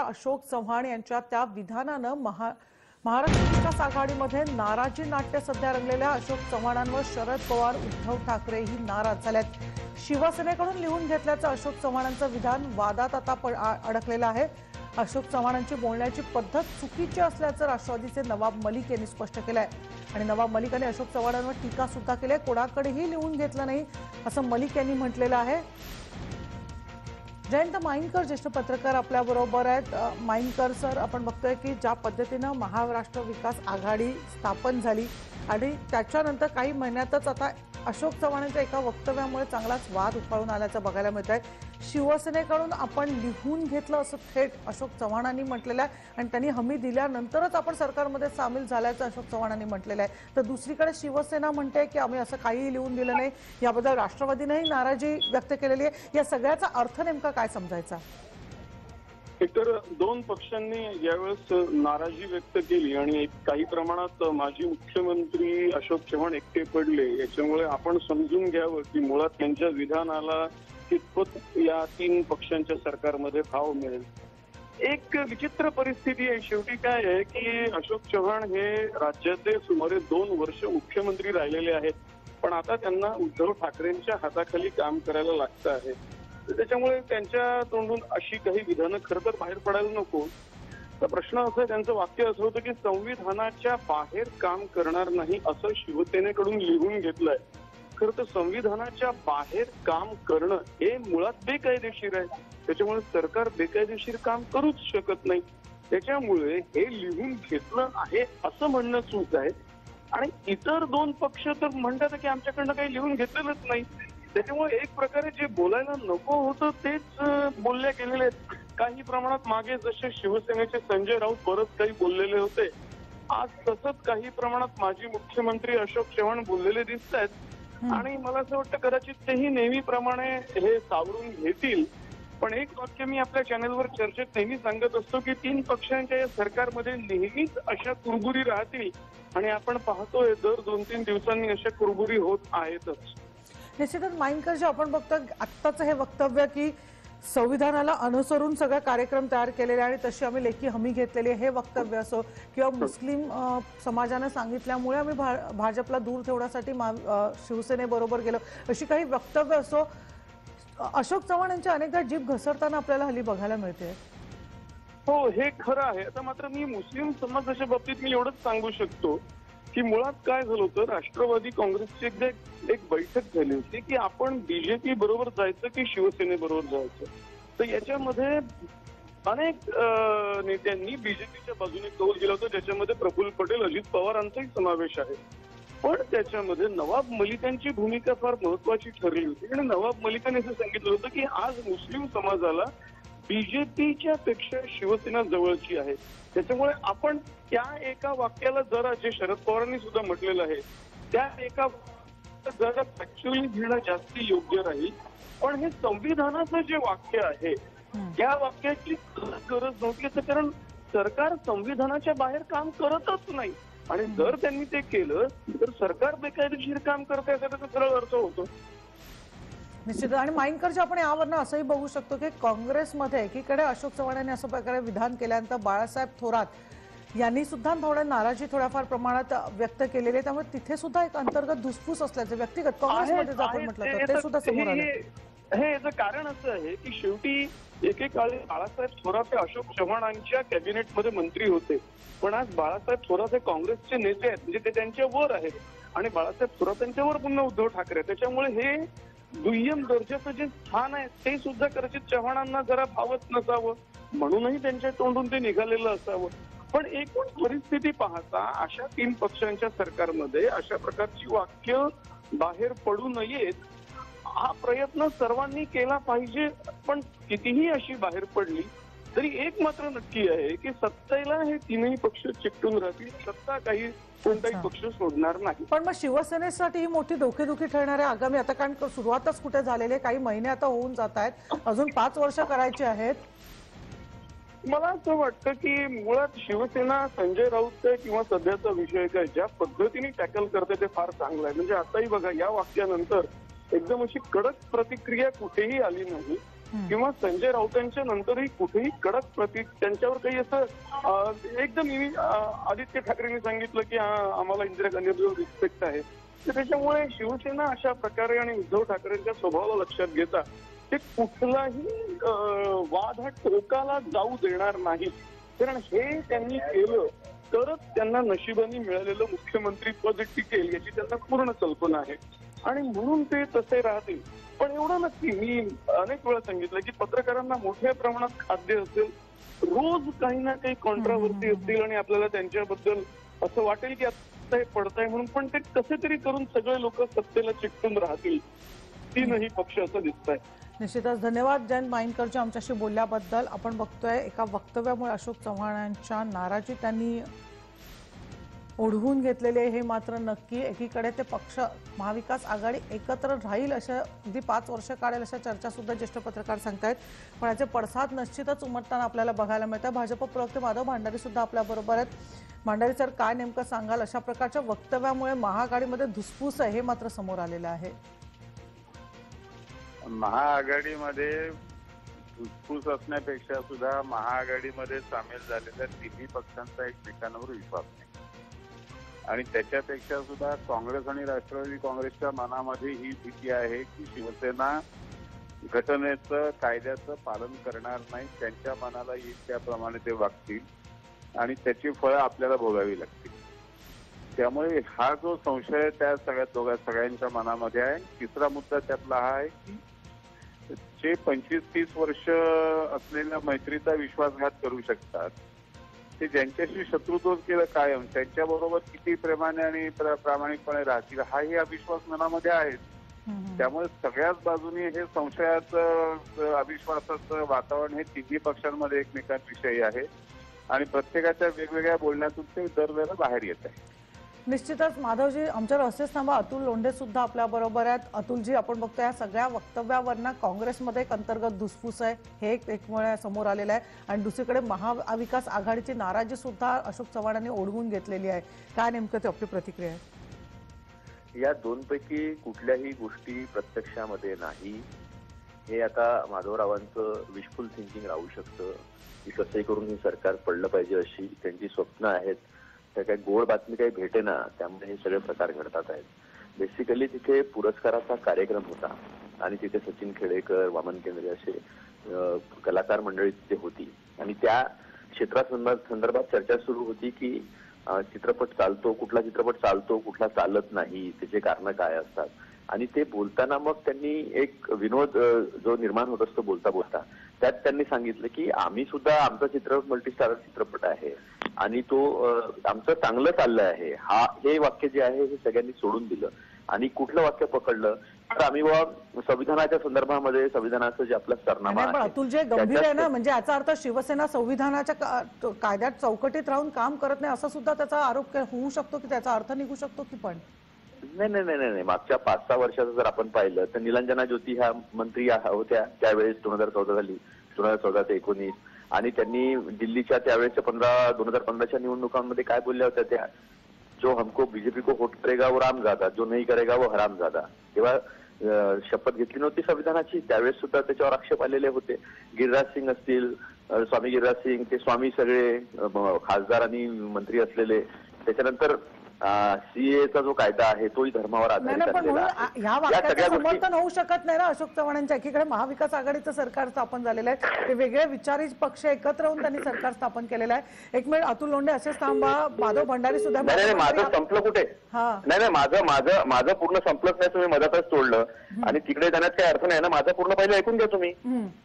अशोक चव्हाण यांच्या त्या विधानानं महाराष्ट्र विकास आघाडीमध्ये नाराजी नाट्य सध्या रंगलेल्या अशोक चव्हाणांवर शरद पवार उद्धव ठाकरेही नाराज झालेत। शिवसेनेकडून लिहून घेतल्याचं अशोक चव्हाणांचं विधान वादात आता अडकलेलं आहे। अशोक चव्हाणांची बोलण्याची पद्धत चुकीची असल्याचं राष्ट्रवादीचे नवाब मलिक यांनी स्पष्ट केलंय आणि नवाब मलिकांनी अशोक चव्हाणांवर टीका सुद्धा केली आहे। कोणाकडेही लिहून घेतलं नाही असं मलिक यांनी म्हटलेलं आहे। जयंत माइनकर ज्येष्ठ पत्रकार आपल्या बरोबर आहेत। माइनकर सर, आपण बघतोय की ज्या पद्धतीने महाराष्ट्र विकास आघाडी स्थापन झाली आणि त्याच्यानंतर काही महिन्यातच आता अशोक चव्हाणांच्या एका वक्तव्यामुळे चांगलाच वाद उफाळून आल्याचं बघायला मिळतंय। शिवसेनेकडून आपण लिहून घेतलं असं थेट अशोक चव्हाणांनी म्हटलेलं आहे आणि त्यांनी हमी दिल्यानंतरच आपण सरकारमध्ये सामील झाल्याचं अशोक चव्हाणांनी म्हटलेलं आहे। तर दुसरीकडे शिवसेना म्हणते की आम्ही असं काहीही लिहून दिलं नाही, याबद्दल राष्ट्रवादीनेही नाराजी व्यक्त केलेली आहे। या सगळ्याचा अर्थ नेमका काय समजायचा? एकतर दोन पक्षांनी यावेळेस नाराजी व्यक्त केली आणि काही प्रमाणात माजी मुख्यमंत्री अशोक चव्हाण एकटे पडले। याच्यामुळे आपण समजून घ्यावं की मुळात त्यांच्या विधानाला कितपत या तीन पक्षांच्या सरकारमध्ये भाव मिळेल। एक विचित्र परिस्थिती आहे। शेवटी काय आहे की अशोक चव्हाण हे राज्याचे सुमारे 2 वर्ष मुख्यमंत्री राहिलेले आहेत, पण आता त्यांना उद्धव ठाकरेंच्या हाताखाली काम करायला लागतं आहे। त्याच्यामुळे त्यांच्या तोंडून अशी काही विधानं खरं तर बाहेर पडायला नको। तर प्रश्न असा आहे, त्यांचं वाक्य असं होतं की संविधानाच्या बाहेर काम करणार नाही असं शिवसेनेकडून लिहून घेतलंय। खरं तर संविधानाच्या बाहेर काम करणं हे मुळात बेकायदेशीर आहे। त्याच्यामुळे सरकार बेकायदेशीर काम करूच शकत नाही। त्याच्यामुळे हे लिहून घेतलं आहे असं म्हणणं चूक आहे आणि इतर दोन पक्ष तर म्हणतात की आमच्याकडनं काही लिहून घेतलेलंच नाही। त्याच्यामुळे एक प्रकारे जे बोलायला नको होतं तेच बोलल्या गेलेले आहेत। काही प्रमाणात मागे जसे शिवसेनेचे संजय राऊत बरंच काही बोललेले होते, आज तसंच काही प्रमाणात माजी मुख्यमंत्री अशोक चव्हाण बोललेले दिसत आहेत आणि मला असं वाटतं कदाचित तेही नेहमीप्रमाणे हे सावरून घेतील। पण एक वाक्य मी आपल्या चॅनलवर चर्चेत नेहमी सांगत असतो की तीन पक्षांच्या या सरकारमध्ये नेहमीच अशा कुरबुरी राहतील आणि आपण पाहतोय दर 2-3 दिवसांनी अशा कुरबुरी होत आहेतच। निश्चितच माइनकर, जे आपण बघतो आत्ताचं हे वक्तव्य की संविधानाला अनुसरून सगळे कार्यक्रम तयार केलेले आणि तशी आम्ही लेखी हमी घेतलेली, हे वक्तव्य असो किंवा मुस्लिम समाजाने सांगितल्यामुळे आम्ही भाजपला दूर ठेवण्यासाठी शिवसेनेबरोबर गेलो, अशी काही वक्तव्य असो, अशोक चव्हाण यांच्या अनेकदा जीभ घसरताना आपल्याला हल्ली बघायला मिळते। हो, हे खरं आहे। आता मात्र मी मुस्लिम समाजाच्या बाबतीत मी एवढंच सांगू शकतो की मुळात काय झालं होतं, राष्ट्रवादी काँग्रेसची एक बैठक झाली होती की आपण बीजेपी बरोबर जायचं की शिवसेनेबरोबर जायचं। तर याच्यामध्ये अनेक नेत्यांनी बीजेपीच्या बाजूने कौल दिला होता, ज्याच्यामध्ये प्रफुल्ल पटेल, अजित पवारांचाही समावेश आहे। पण त्याच्यामध्ये नवाब मलिकांची भूमिका फार महत्वाची ठरली होती आणि नवाब मलिकांनी असं सांगितलं होतं की आज मुस्लिम समाजाला बीजेपीच्या पेक्षा शिवसेना जवळची आहे। त्याच्यामुळे आपण त्या एका वाक्याला जरा, जे शरद पवारांनी सुद्धा म्हटलेलं आहे, त्या एका जरा फॅक्च्युअली घेणं जास्त योग्य राहील। पण हे संविधानाचं जे वाक्य आहे त्या वाक्याची गरज नव्हती, कारण सरकार संविधानाच्या बाहेर काम करतच नाही आणि जर त्यांनी ते केलं तर सरकार बेकायदेशीर काम करत आहे त्याचा सरळ अर्थ होतो। निश्चित। आणि माइनकर, आपण यावरनं असंही बघू शकतो की काँग्रेसमध्ये एकीकडे अशोक चव्हाण यांनी अशा प्रकारे विधान केल्यानंतर बाळासाहेब थोरात यांनी सुद्धा थोडं नाराजी थोड्याफार प्रमाणात व्यक्त केलेली आहे। त्यामुळे तिथे सुद्धा एक अंतर्गत धुसफूस असल्याचं व्यक्तिगत काँग्रेसमध्ये आपण म्हटलं तर ते सुद्धा समोर आलं। हे याचं कारण असं आहे की शेवटी एकेकाळी बाळासाहेब थोरात हे अशोक चव्हाणांच्या कॅबिनेटमध्ये मंत्री होते, पण आज बाळासाहेब थोरात हे काँग्रेसचे नेते आहेत, म्हणजे ते त्यांच्या वर आहेत आणि बाळासाहेब थोरातांच्या वर पुन्हा उद्धव ठाकरे। त्याच्यामुळे हे दुय्यम दर्जाचं जे स्थान आहे ते सुद्धा कदाचित चव्हाणांना जरा भावत नसावं, म्हणूनही त्यांच्या तोंडून ते निघालेलं असावं। पण एकूण परिस्थिती पाहता अशा तीन पक्षांच्या सरकारमध्ये अशा प्रकारची वाक्य बाहेर पडू नयेत हा प्रयत्न सर्वांनी केला पाहिजे। पण कितीही अशी बाहेर पडली तरी एक मात्र नक्की आहे की सत्तेला हे तीनही पक्ष चिकटून राहतील, सत्ता कोणताही पक्ष सोडणार नाही। पण मग शिवसेनेसाठी ही मोठी डोकेदुखी ठरणार आहे आगामी, आता कारण सुरुवातच कुठे झालेली आहे, काही महिने आता होऊन जात आहेत, अजून 5 वर्ष करायची आहेत। मला असं वाटतं की मुळात शिवसेना संजय राऊत किंवा सध्याचा विषय काय ज्या पद्धतीने टॅकल करते ते फार चांगलं आहे। म्हणजे आताही बघा, या वाक्यानंतर एकदम अशी कडक प्रतिक्रिया कुठेही आली नाही किंवा संजय राऊतांच्या नंतरही कुठेही कडक त्यांच्यावर काही असं एकदम आदित्य ठाकरेंनी सांगितलं की आम्हाला इंदिरा गांधींवर रिस्पेक्ट आहे. तर त्याच्यामुळे शिवसेना अशा प्रकारे आणि उद्धव ठाकरेंच्या स्वभावाला लक्षात घेता ते कुठलाही वाद हा टोकाला जाऊ देणार नाही. कारण हे त्यांनी केलं तरच त्यांना नशिबाने मिळालेलं मुख्यमंत्री पद टिकेल याची त्यांना पूर्ण कल्पना आहे आणि म्हणून ते तसे राहतील. पण एवढं नक्की, मी अनेक वेळा सांगितलं की पत्रकारांना मोठ्या प्रमाणात खाद्य असेल, रोज काही ना काही कॉन्ट्राव्हर्सी असतील आणि आपल्याला त्यांच्याबद्दल असं वाटेल की आता हे पडतंय म्हणून, पण ते कसे तरी करून सगळे लोक सत्तेला चिकटून राहतील. तीनही पक्ष असं दिसतंय. निश्चितच धन्यवाद जयंत माइनकरजी आमच्याशी बोलल्याबद्दल. आपण बघतोय एका वक्तव्यामुळे अशोक चव्हाणांच्या नाराजी त्यांनी ओढवून घेतलेले हे मात्र नक्की. एकीकडे ते पक्ष महाविकास आघाडी एकत्र राहील अशा अगदी 5 वर्ष काढेल अशा चर्चा सुद्धा ज्येष्ठ पत्रकार सांगतायत. पण याचे पडसाद निश्चितच उमटताना आपल्याला बघायला मिळतात. भाजप प्रवक्ते माधव भांडारी सुद्धा आपल्या बरोबर आहेत. भांडारी सर, काय नेमकं सांगाल? अशा प्रकारच्या वक्तव्यामुळे महाआघाडीमध्ये धुसफूस आहे हे मात्र समोर आलेलं आहे. महाआघाडीमध्ये धुसफूस असण्यापेक्षा सुद्धा महाआघाडीमध्ये सामील झालेल्या तिन्ही पक्षांचा एकमेकांवर विश्वास नाही आणि त्याच्यापेक्षा सुद्धा काँग्रेस आणि राष्ट्रवादी काँग्रेसच्या मनामध्ये ही भीती आहे की शिवसेना घटनेचं कायद्याचं पालन करणार नाही, त्यांच्या मनाला येईल त्याप्रमाणे ते वागतील आणि त्याची फळं आपल्याला भोगावी लागतील. त्यामुळे हा जो संशय त्या सगळ्यांच्या मनामध्ये आहे. तिसरा मुद्दा त्यातला हा आहे की जे 25-30 वर्ष असलेल्या मैत्रीचा विश्वासघात करू शकतात ते ज्यांच्याशी शत्रुत्व केलं कायम त्यांच्याबरोबर किती प्रेमाने आणि प्रामाणिकपणे राहतील हाही अविश्वास मनामध्ये आहे. त्यामुळे सगळ्याच बाजूनी हे संशयाचं अविश्वासाचं वातावरण हे तिन्ही पक्षांमध्ये एकमेकांविषयी आहे आणि प्रत्येकाच्या वेगवेगळ्या बोलण्यातून ते दरवेळेला बाहेर येत आहे. निश्चितच माधवजी, आमच्यावर असेच थांबा. अतुल लोंढे सुद्धा आपल्या बरोबर आहेत. अतुलजी, आपण बघतोय या सगळ्या वक्तव्यावरनं काँग्रेसमध्ये एक अंतर्गत धुसफूस आहे हे एकमुळे समोर आलेलं आहे आणि दुसरीकडे महाविकास आघाडीची नाराजी सुद्धा अशोक चव्हाणांनी ओढवून घेतलेली आहे. काय नेमकं ते आपली प्रतिक्रिया आहे? या दोनपैकी कुठल्याही गोष्टी प्रत्यक्षामध्ये नाही. हे आता माधवरावांचं विशफुल थिंकिंग राहू शकतं की कसंही करून हे सरकार पडलं पाहिजे अशी त्यांची स्वप्न आहेत. त्या काही गोड बातमी काही भेटेना, त्यामुळे हे सगळे प्रकार घडतात आहेत. बेसिकली तिथे पुरस्काराचा कार्यक्रम होता आणि तिथे सचिन खेडेकर, वामन केंद्रे असे कलाकार मंडळी तिथे होती आणि त्या क्षेत्रासंदर्भात चर्चा सुरू होती की चित्रपट चालतो, कुठला चित्रपट चालतो, कुठला चालत नाही, त्याचे कारण काय असतात. आणि ते बोलताना मग त्यांनी एक विनोद जो निर्माण होत असतो बोलता बोलता त्यात त्यांनी सांगितलं की आम्ही सुद्धा आमचा चित्रपट मल्टीस्टारर चित्रपट आहे आणि तो आमचं चांगलं चाललं आहे. हे वाक्य जे आहे हे सगळ्यांनी सोडून दिलं आणि कुठलं वाक्य पकडलं तर आम्ही संविधानाच्या संदर्भामध्ये संविधानाचं जे आपलं सरनामा आहे. अतुल, जे गंभीर आहे ना, म्हणजे याचा अर्थ शिवसेना संविधानाच्या कायद्यात चौकटीत राहून काम करत नाही असा सुद्धा त्याचा आरोप होऊ शकतो की त्याचा अर्थ निघू शकतो की? पण नाही, मागच्या 5-6 वर्षाचं जर आपण पाहिलं तर निलंजना ज्योती ह्या मंत्री होत्या त्यावेळेस 2014 झाली, 2014 ते 2019 आणि त्यांनी दिल्लीच्या त्यावेळेच्या 2015च्या निवडणुकांमध्ये काय बोलल्या होत्या त्या, जो हमको बीजेपी को वोट करेगा वो रामजादा, जो नहीं करेगा वो हरामजादा. तेव्हा शपथ घेतली नव्हती संविधानाची, त्यावेळेस सुद्धा त्याच्यावर आक्षेप आलेले होते. गिरिराज सिंग असतील, स्वामी गिरिराज सिंग, ते स्वामी सगळे खासदार आणि मंत्री असलेले. त्याच्यानंतर सीएचा जो कायदा आहे तोही धर्मावर आधारित असलेला आहे. समर्थन होऊ शकत नाही ना अशोक चव्हाणांच्या. एकीकडे महाविकास आघाडीचं सरकार स्थापन झालेलं आहे, ते वेगळे विचारी पक्ष एकत्र होऊन त्यांनी सरकार स्थापन केलेलं आहे. एक मिनिट अतुल लोंढे असेच थांबा. माधव भंडारी सुद्धा. नाही, माझं संपलं कुठे? नाही, माझं पूर्ण संपलंच नाही, तुम्ही मधातच तोडलं आणि तिकडे जाण्यात काही अर्थ नाही ना. माझं पूर्ण पहिलं ऐकून घ्या तुम्ही.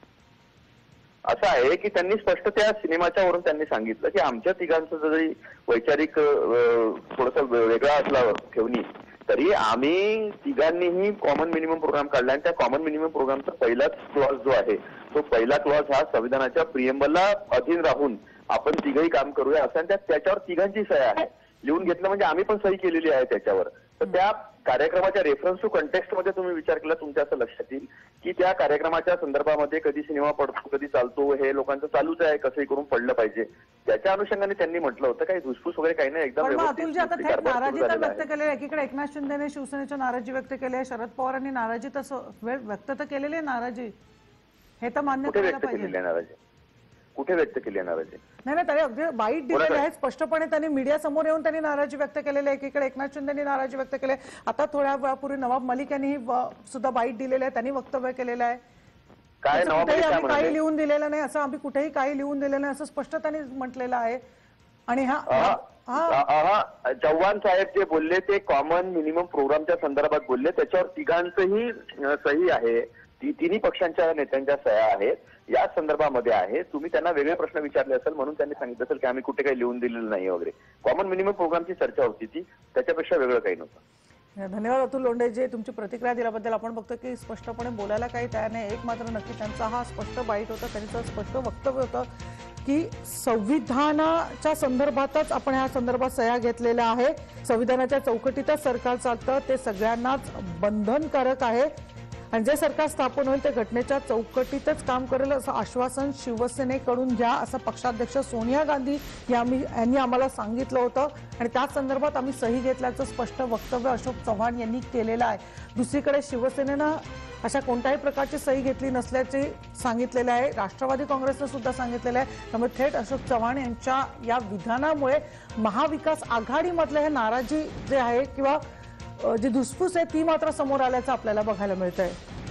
असं आहे की त्यांनी स्पष्ट त्या सिनेमाच्या वरून त्यांनी सांगितलं की आमच्या तिघांचं जरी वैचारिक थोडस वेगळा असला ठेवणी तरी आम्ही तिघांनीही कॉमन मिनिमम प्रोग्राम काढला आणि त्या कॉमन मिनिमम प्रोग्रामचा पहिलाच क्लॉज जो आहे तो पहिला क्लॉज हा संविधानाच्या प्रिएम्बलला अधीन राहून आपण तिघही काम करूया असं आणि त्याच्यावर तिघांची सही आहे. लिहून घेतलं म्हणजे आम्ही पण सही केलेली आहे त्याच्यावर. तर त्या कार्यक्रमाच्या रेफरन्स टू कंटेक्स्ट मध्ये तुम्ही विचार केला तुमच्या असं लक्षात येईल की त्या कार्यक्रमाच्या संदर्भामध्ये कधी सिनेमा पडतो कधी चालतो हे लोकांचं चालूच आहे, कसंही करून पडलं पाहिजे. त्याच्या अनुषंगाने त्यांनी म्हटलं होतं काही धुसफूस वगैरे काही नाही, एकदम अतुलजी आता थेट नाराजी तर व्यक्त केली आहे. एकीकडे एकनाथ शिंदेने शिवसेनेची नाराजी व्यक्त केली आहे, शरद पवारांनी नाराजी तर व्यक्त तर केलेली आहे नाराजी. हे तर मान्य कुठे करायला व्यक्त पाहिजे. केलेली आहे नाराजी? कुठे व्यक्त केली आहे नाराजी? नाही त्याने अगदी बाईट दिलेली आहे स्पष्टपणे. त्यांनी मीडिया समोर येऊन त्यांनी नाराजी व्यक्त केलेली आहे. एकीकडे एकनाथ शिंदेनी नाराजी व्यक्त केली आहे. आता थोड्या वेळापूर्वी नवाब मलिक यांनी सुद्धा बाईट दिलेली आहे, त्यांनी वक्तव्य केलेलं आहे. काय नवाब मलिक काय काही म्हणाले? लिहून दिलेलं नाही, असं आम्ही कुठेही काही लिहून दिलेलं नाही असं स्पष्ट त्यांनी म्हटलेलं आहे. आणि चव्हाण साहेब जे बोलले ते कॉमन मिनिमम प्रोग्रामच्या संदर्भात बोलले, त्याच्यावर तिघांचंही सही आहे, तिन्ही पक्षांच्या नेत्यांच्या सह्या आहेत, या संदर्भामध्ये आहे. तुम्ही त्यांना वेगळे प्रश्न विचारले असेल म्हणून त्यांनी सांगितलं असेल की आम्ही कुठे काही लिहून दिलेलं नाही वगैरे. कॉमन मिनिमम प्रोग्रामची चर्चा होती ती, त्याच्यापेक्षा वेगळं काही नव्हतं. धन्यवाद अतुल लोंढे जे तुमची प्रतिक्रिया दिल्याबद्दल. आपण बघतो की स्पष्टपणे बोलायला काही तयार नाही. एक मात्र नक्की त्यांचा हा स्पष्ट बाईट होता, त्यांचं स्पष्ट वक्तव्य होतं की संविधानाच्या संदर्भातच आपण ह्या संदर्भात सह्या घेतलेल्या आहे. संविधानाच्या चौकटीतच सरकार चालतं, ते सगळ्यांनाच बंधनकारक आहे आणि जे सरकार स्थापन होईल ते घटनेच्या चौकटीतच काम करेल असं आश्वासन शिवसेनेकडून घ्या असं पक्षाध्यक्ष सोनिया गांधी यांनी आम्हाला सांगितलं होतं आणि त्या संदर्भात आम्ही सही घेतल्याचं स्पष्ट वक्तव्य अशोक चव्हाण यांनी केलेलं आहे. दुसरीकडे शिवसेनेनं अशा कोणत्याही प्रकारची सही घेतली नसल्याचे सांगितलेलं आहे. राष्ट्रवादी काँग्रेसनं सुद्धा सांगितलेलं आहे. त्यामुळे थेट अशोक चव्हाण यांच्या या विधानामुळे महाविकास आघाडीमधले हे नाराजी जे आहे किंवा जी धुसफूस आहे ती मात्र समोर आल्याचं आपल्याला बघायला मिळतंय.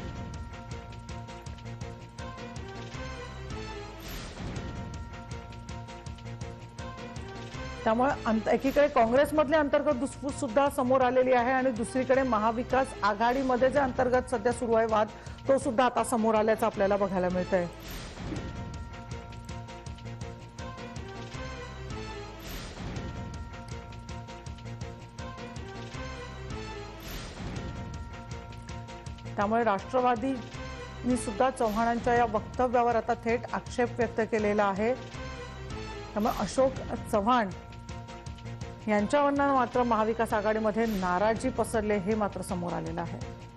त्यामुळे एकीकडे काँग्रेसमधली अंतर्गत धुसफूस सुद्धा समोर आलेली आहे आणि दुसरीकडे महाविकास आघाडीमध्ये जे अंतर्गत सध्या सुरू आहे वाद, तो सुद्धा आता समोर आल्याचं आपल्याला बघायला मिळतंय. त्यामुळे राष्ट्रवादीनी सुद्धा चव्हाणांच्या या वक्तव्यावर आता थेट आक्षेप व्यक्त केलेला आहे. त्यामुळे अशोक चव्हाण यांच्यावरनं मात्र महाविकास आघाडीमध्ये नाराजी पसरले हे मात्र समोर आलेलं आहे.